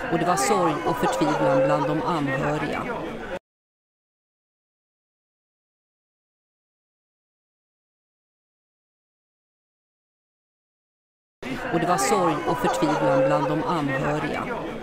och det var sorg och förtvivlan bland de anhöriga. Och det var sorg och förtvivlan bland de anhöriga.